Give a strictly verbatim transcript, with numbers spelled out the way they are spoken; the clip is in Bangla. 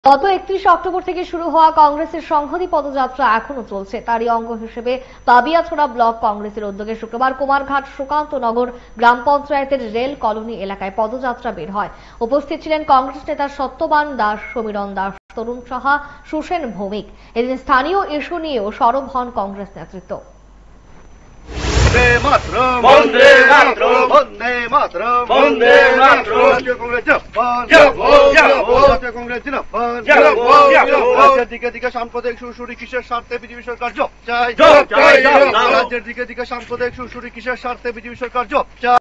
গত একত্রিশে অক্টোবর থেকে শুরু হওয়া কংগ্রেসের সংহতি পদযাত্রা এখনো চলছে। তারই অঙ্গ হিসেবে বাবিয়াছড়া ব্লক কংগ্রেসের উদ্যোগে শুক্রবার কুমারঘাট সুকান্তনগর গ্রাম পঞ্চায়েতের রেল কলোনি এলাকায় পদযাত্রা বের হয়। উপস্থিত ছিলেন কংগ্রেস নেতা সত্যবান দাস, সমীরণ দাস, তরুণ সাহা, সুসেন ভৌমিক। এদিন স্থানীয় ইস্যু নিয়েও সরব হন কংগ্রেস নেতৃত্ব। বন্দে মাতরম, বন্দে মাতরম, বন্দে মাতরম, বন্দে মাতরম। জাতীয় কংগ্রেস জিন্দাবাদ, জিন্দাবাদ। জাতীয় কংগ্রেস জিন্দাবাদ, জিন্দাবাদ। রাজ্যের দিকে দিকে সাম্প্রদায়িক সুরসুরি কিসের স্বার্থে বিজেপি সরকার জব চাই, জব চাই। রাজ্যের দিকে দিকে সাম্প্রদায়িক সুরসুরি কিসের স্বার্থে বিজেপি সরকার জব চাই।